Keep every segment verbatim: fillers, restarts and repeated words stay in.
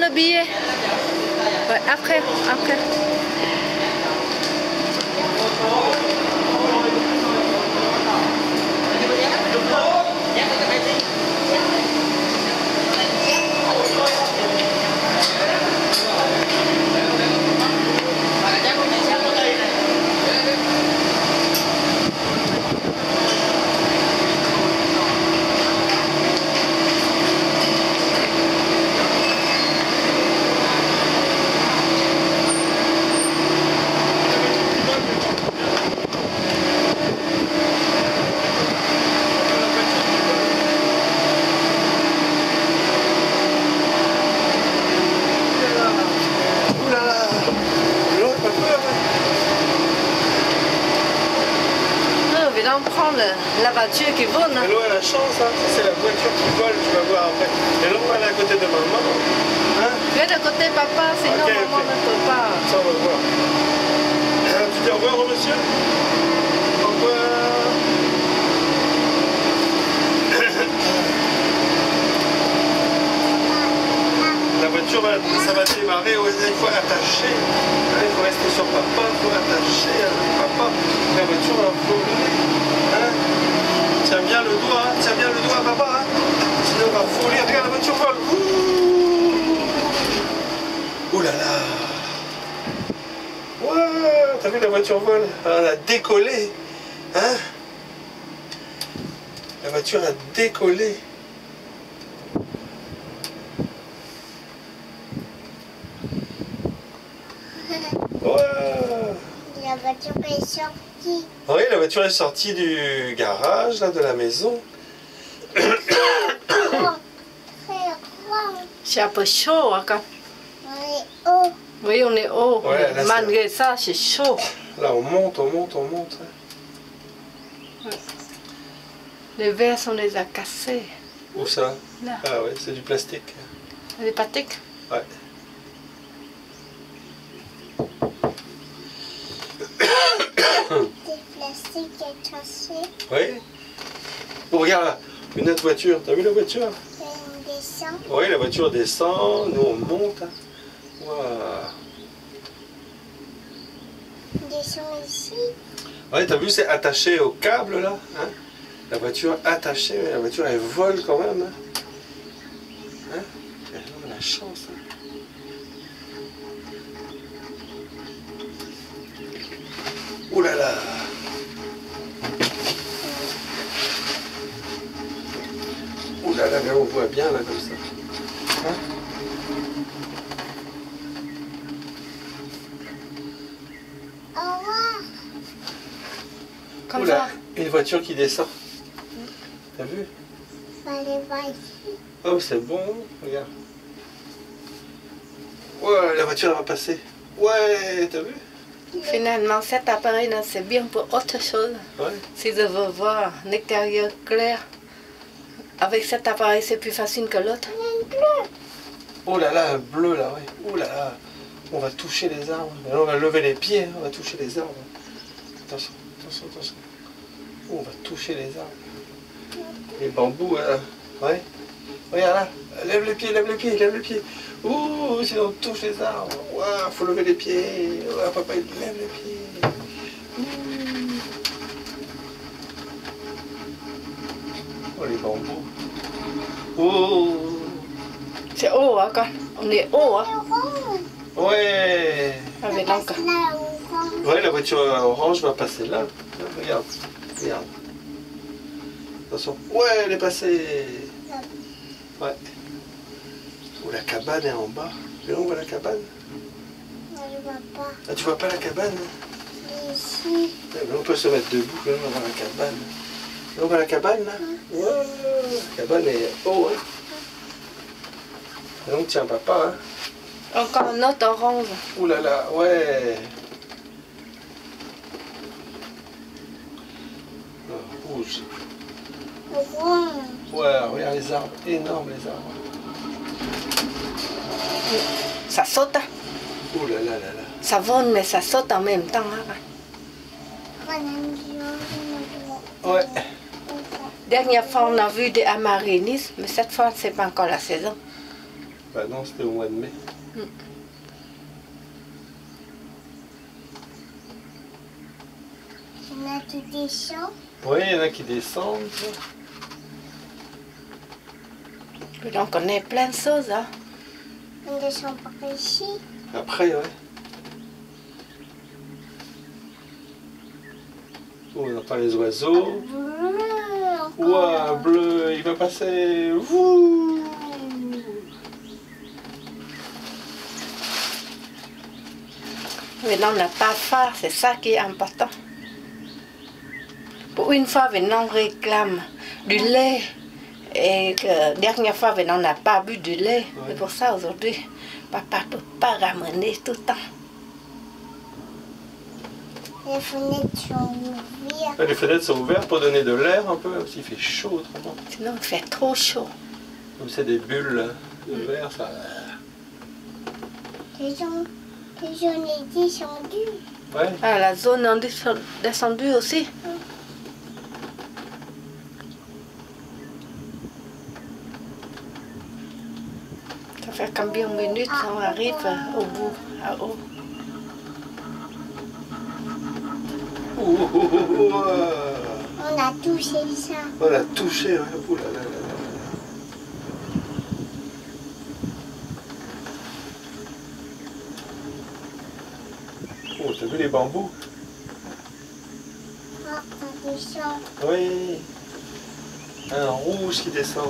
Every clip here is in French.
le billet. Ouais, après, après. Prendre la voiture qui vole. Mais l'eau, elle a chance, hein. C'est la voiture qui vole, tu vas voir après. Et l'eau, elle est à côté de maman. Hein? Je vais de côté papa, sinon okay, maman okay. ne peut pas. Ça, on va voir. Euh, tu dis au revoir au monsieur? Au revoir. La voiture, ça va démarrer, il faut attacher. Il faut rester sur papa, il faut attacher avec papa. La voiture va voler. Hein? Tiens bien le doigt, hein? Tiens bien le doigt à papa. Hein? Sinon on va voler. Regarde, la voiture vole. Ouh, Ouh là là. Ouais, t'as vu la voiture vole? Elle a décollé. Hein? La voiture a décollé. La voiture est sortie. Oui, la voiture est sortie du garage, là, de la maison. C'est un peu chaud encore. On est haut. Oui, on est haut. Ouais, là, malgré ça, c'est chaud. Là, on monte, on monte, on monte. Ouais. Les verres, on les a cassés. Où ça? Là. Ah ouais, c'est du plastique. Les pâtiques? Ouais. Des plastiques est cassé. Oui. Oh, regarde là, une autre voiture. T'as vu la voiture? Et on descend. Oui, la voiture descend, nous on monte. Wow. On descend ici. Ouais, t'as vu, c'est attaché au câble là. Hein? La voiture attachée, mais la voiture elle vole quand même. Hein? Hein? On a la chance. Hein? Ouh là là! Ouh là là, on voit bien là comme ça. Hein? Au revoir. Comme Ouh là, ça. une voiture qui descend. T'as vu? On va aller voir ici. Oh, c'est bon, regarde. Ouais, la voiture elle va passer. Ouais, t'as vu? Finalement, cet appareil, c'est bien pour autre chose. Ouais. Si je veux voir l'extérieur clair, avec cet appareil, c'est plus facile que l'autre. Il y a une bleue. Oh là là, un bleu là, ouais. Oh là là, on va toucher les arbres. Maintenant, on va lever les pieds, hein, on va toucher les arbres. Attention, attention, attention. Oh, on va toucher les arbres. Les bambous, là. Ouais. Regarde là, lève les pieds, lève les pieds, lève les pieds. Ouh, sinon on touche les arbres. Ouah, faut lever les pieds. Ouais, papa, il lève les pieds. Ouh. Oh, les bambous. Oh. C'est haut, hein, quand on est haut, hein. C'est rond. Ouais. Avec Ça l'encre. passe là, au rond. Ouais, la voiture orange va passer là. Regarde, regarde. Attention. Ouais, elle est passée. Ouais. Oh, la cabane est en bas. Et là, on voit la cabane. Non, je vois pas. Ah, tu vois pas la cabane? Mais ici. Ouais, mais on peut se mettre debout, là, on voit la cabane. Là, on voit la cabane, là. Ouais, la cabane est haut, hein. Et donc, tiens, papa, hein. Encore un autre orange. Ouh là là, ouais. Oh, rouge. Rond. Ouais, regarde les arbres. Énormes, les arbres. Ça saute, hein. Ouh là là là là. Ça vole, mais ça saute en même temps. Hein. Ouais. Dernière fois, on a vu des amaryllis, mais cette fois, c'est pas encore la saison. Bah non, c'était au mois de mai. Mm. Il y en a qui descendent. Oui, il y en a qui descendent. Et donc on est plein de choses, hein. On descend par ici. Après, ouais. Oh, on entend les oiseaux. Bleu, Ouah, encore. bleu, il va passer. Ouh. Maintenant on n'a pas faim, c'est ça qui est important. Pour une fois, Venon réclame du lait. Et que dernière fois, Venon n'a pas bu du lait. Ouais. C'est pour ça aujourd'hui, papa ne peut pas ramener tout le temps. Les fenêtres sont ouvertes. Les fenêtres sont ouvertes pour donner de l'air un peu, même s'il fait chaud autrement. Sinon, il fait trop chaud. Comme c'est des bulles là, de verre, ça. Les gens, les gens est descendus. Ouais. Ah, la zone est descend- descendue aussi. Ça fait combien de minutes on arrive au bout, à haut. Ouh, ouh, ouh, ouh, ouh. On a touché ça. On a touché, ouais. Ouh là là là là. Oh, t'as vu les bambous? Oh, ça descend. Oui. Un rouge qui descend.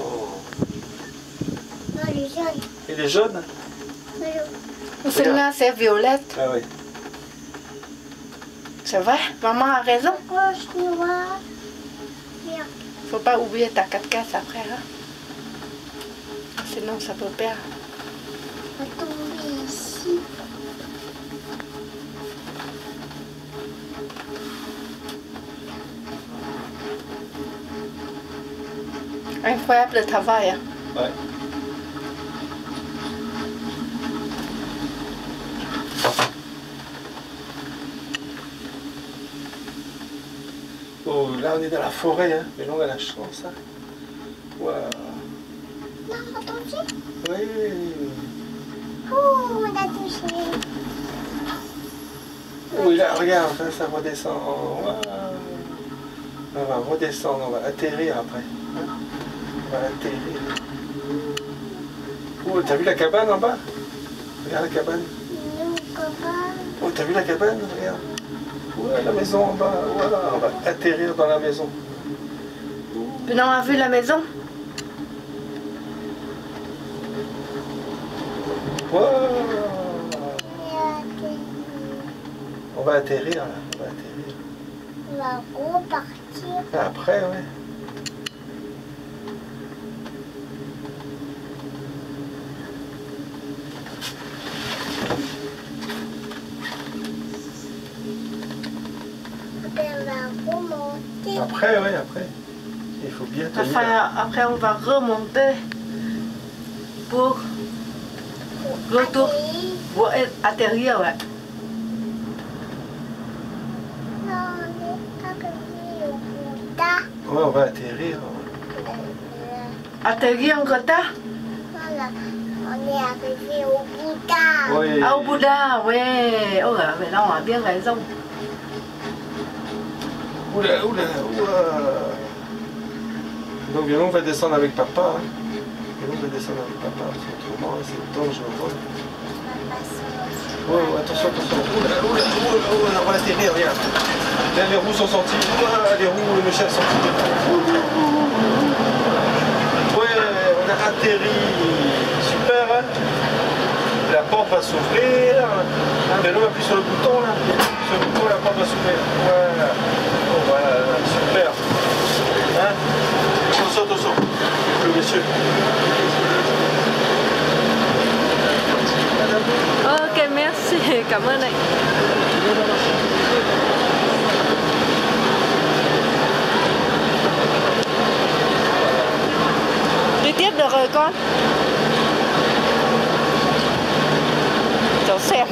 Non, les jaunes. Et les jaunes? Celle-là, c'est violette. Ah oui. C'est vrai, maman a raison. Gauche, noir. Vert. Faut pas oublier ta quatre cases après, hein. Sinon, ça peut perdre. On va tomber ici. Incroyable le travail, hein. Ouais. Oh, là on est dans la forêt, hein. Mais là on a la chance, hein. Waouh. Non, attention. Oui. Oh, on a touché. Oui, là, regarde, hein, ça redescend. Waouh. On va redescendre, on va atterrir après. Hein. On va atterrir. Oh, t'as vu la cabane en bas? Regarde la cabane. Nous, papa. Oh, t'as vu la cabane? Regarde. Ouais, la maison en bas. Voilà, on va atterrir dans la maison. Maintenant, on a vu la maison. Wow. On a atterri. On va atterrir là, on va atterrir. On va repartir. Après, ouais. Après, on va remonter. Après, ouais, après. Il faut bien tenir. Enfin, après, on va remonter pour retour, Atterrir. pour atterrir, ouais. Non, on est arrivé au Bouddha. Ouais, on va atterrir. Atterrir en retard. Voilà, on est arrivé au Bouddha. Oui. Ah, au Bouddha, ouais. Oh, mais là, on a bien raison. Oula, oula, oula. Donc, viens, on va descendre avec papa. Hein. Viens, on va descendre avec papa. Parce qu'autrement, c'est dangereux. Oh, oh, attention, attention. Oula, oula, oula, oula, on va atterrir, regarde. Là, les roues sont sorties. Ouah, les roues, le chef sont sortis. Ouais, on a atterri. Super, hein. La porte va s'ouvrir. Mais là, on appuie sur le bouton, là. Sur le bouton, la porte va s'ouvrir. Voilà. Oh, voilà, super. Hein? Attention, attention. Le monsieur. Ok, merci. Cảm ơn anh. Đi tiếp được rồi con. Cháu xem.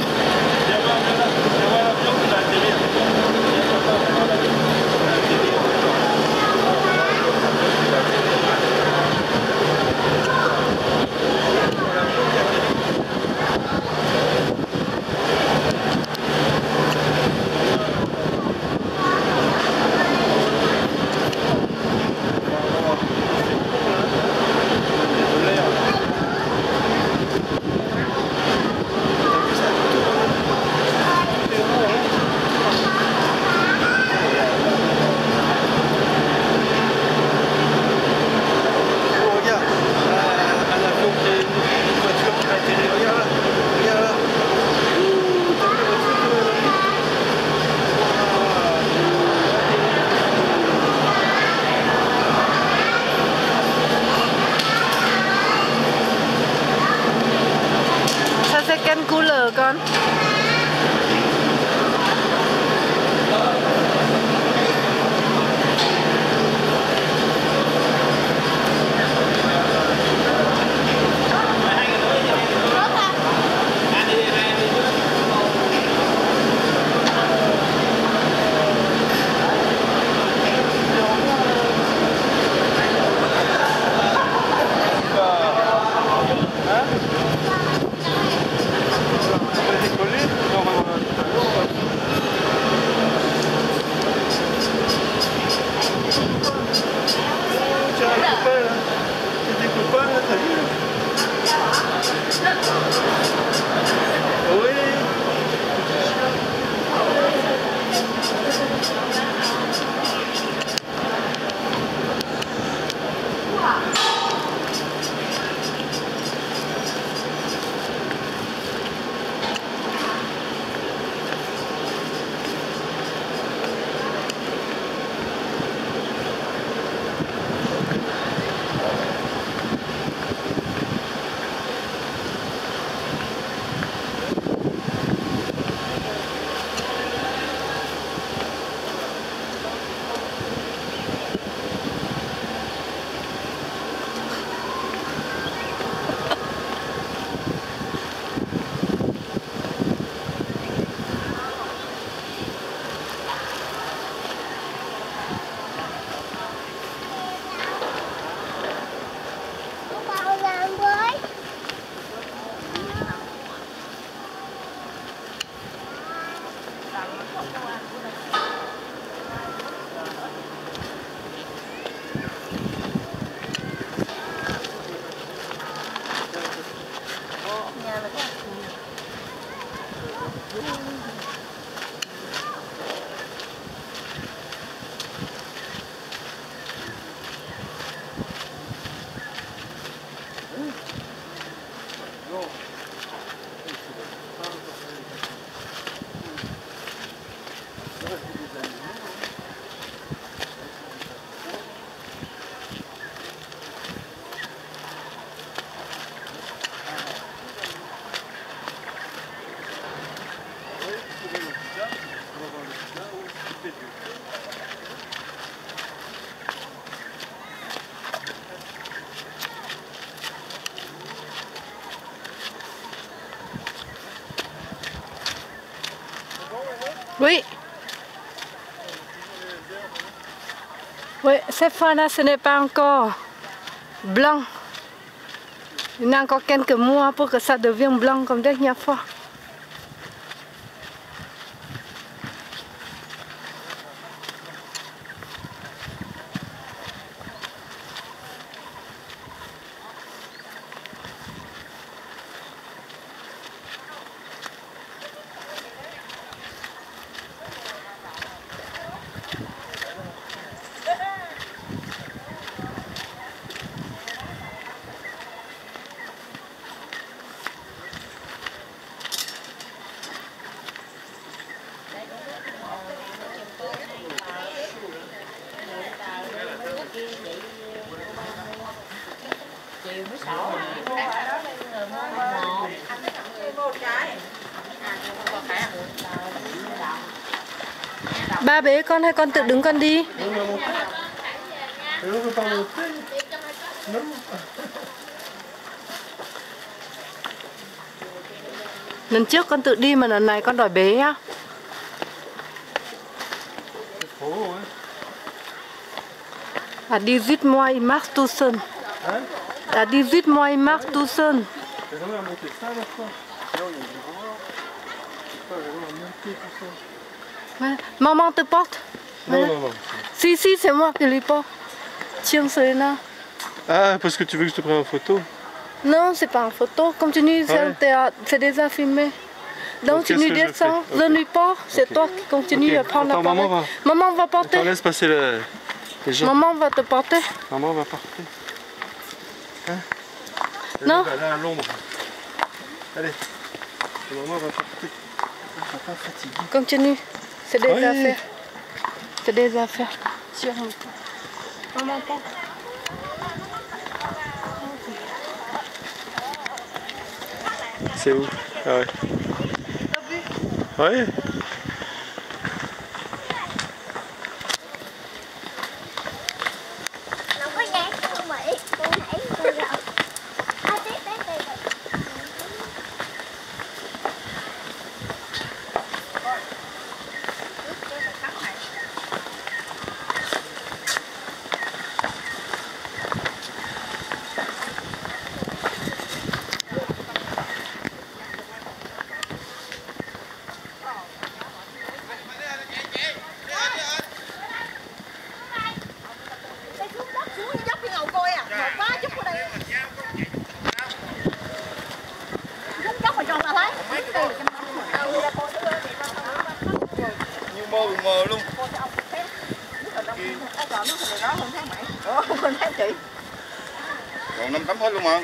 Oui. Oui, cette fois-là, ce n'est pas encore blanc. Il y a encore quelques mois pour que ça devienne blanc comme dernière fois. Ba bế con hay con tự đứng con đi? Lần trước con tự đi mà lần này con đòi bế á. À dix-huit mois il marche tout seul. À dix-huit mois il marche tout seul. Maman te porte? Non, non, non. Si, si, c'est moi qui lui porte. Tiens, Selena. Ah, parce que tu veux que je te prenne en photo? Non, c'est pas en photo. Continue, c'est un théâtre. C'est déjà filmé. Donc, tu lui descends, je okay. lui porte. C'est okay. toi qui continue okay. à prendre Attends, la maman va... maman va porter. Attends, laisse passer le... les gens. Maman va te porter. Maman va porter. Hein? Non. Elle est à l'ombre. Allez. Maman va porter. Papa fatigué. Continue. C'est des oui. affaires. C'est des affaires. Sur un peu. Maman porte. C'est où? Ah ouais. Ouais. Mờ luôn. Còn năm tấm hết luôn mà.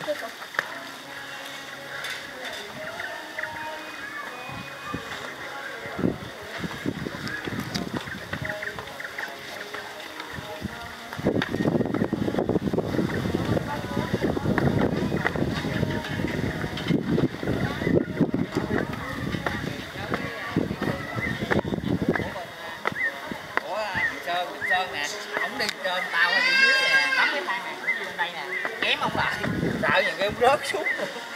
Rớt xuống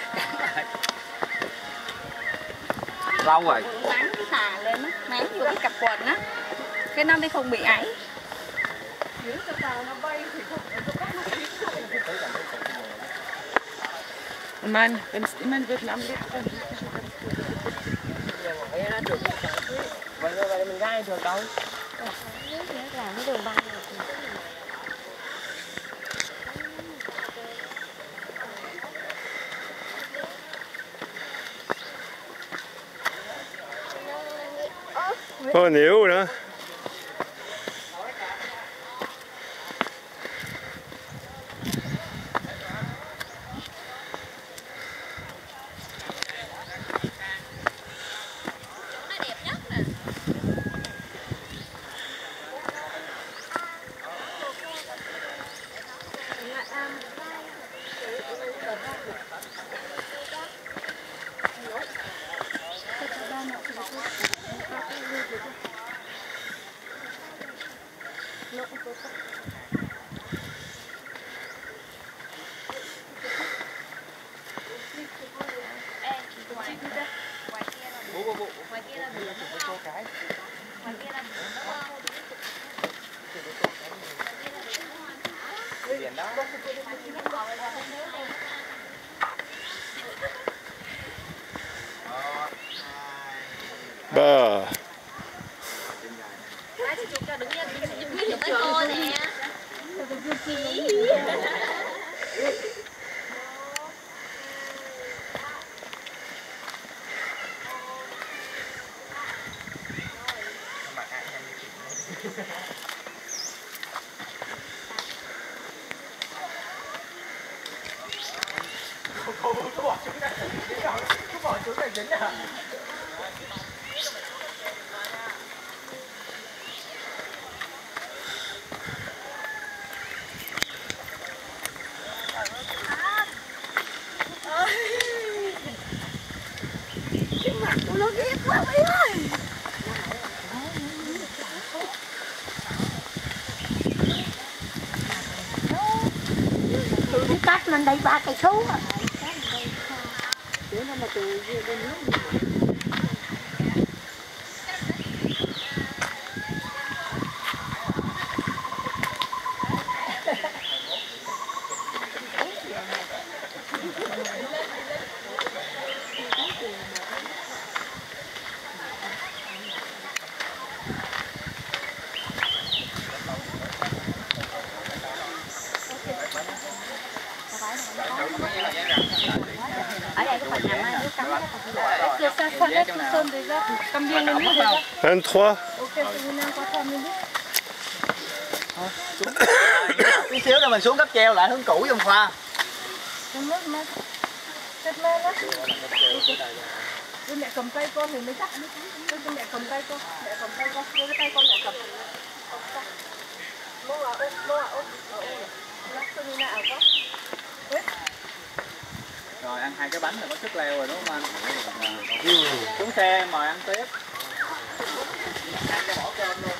lâu rồi nắng xà lên á, nắng vô cái cặp quần á, cái nó mới không bị ấy. Mein, wenn es immer wird, am liebsten. vậy vậy mình gai được đâu. Làm cái đường băng này. Có níu nữa. Ba. Từ cái cách lên đây ba cây số à. Ở đây có phần nằm á, nước cắm Je sais ça là tout sonne déjà. Combien de minutes déjà? vingt-trois. Ok, je vous mets encore trois minutes. Tí xíu nữa mình xuống cấp treo lại hướng cũ trong khoa. Đúng rồi, mà. Chết mê đó. Đưa mẹ cầm tay con thì mới chắc. Đưa mẹ cầm tay con, mẹ cầm tay con, đưa cái tay con mẹ cầm. Mô à ôm, mô à ôm. Lắc tôi như nào có. Rồi ăn hai cái bánh là có sức leo rồi đúng không anh? Xuống xe mời ăn tiếp. Ăn cho bỏ cơm luôn.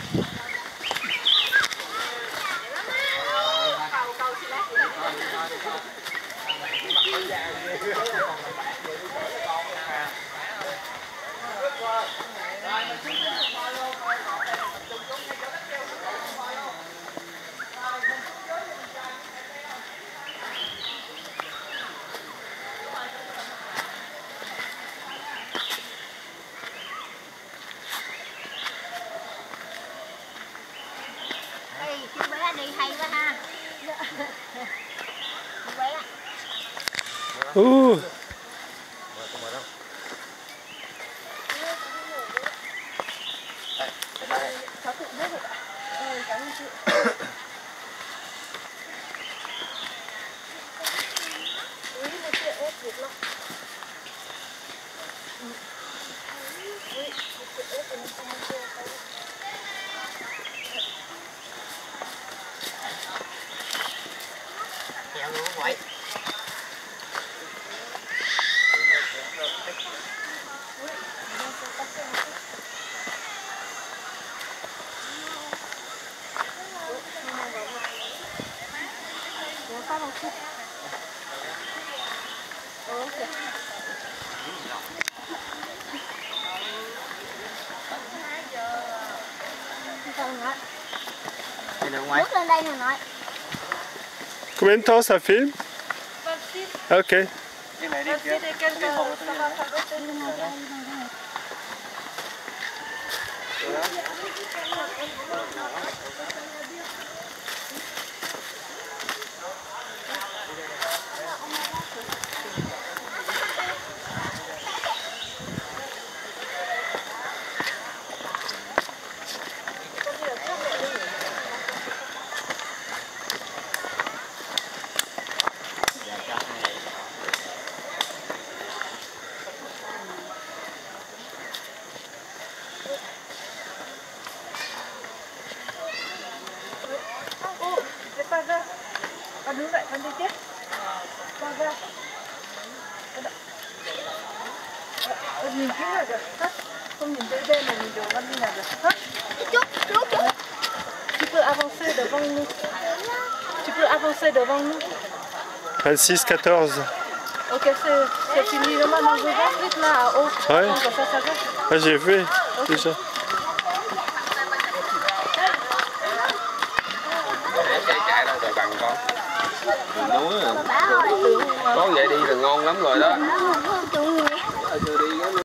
Chú bé đi hay quá ha. Chú bé. Uh. Đi được ngoài. Bước lên đây nè nội. Combien de temps ça filme? Ok. Cái này đi kia. Đi một Con đứng dậy, con đi tiếp. Con ra. Con nhìn kỹ là được. Không nhìn tới bên này mình đường con đi là được. Chút, chút, chút. Tu peux avancer devant nous. Tu peux avancer devant nous. vingt-six quatorze. Ok, c'est fini. Normalement, je vais vite là à haut. Ouais. Donc, ça, ça va. Ah, j'ai vu déjà. Chạy chạy đâu rồi bằng con. Đường núi à. Bà ơi. Có vậy đi là ngon lắm rồi đó. Nó không có chỗ người. Chưa đi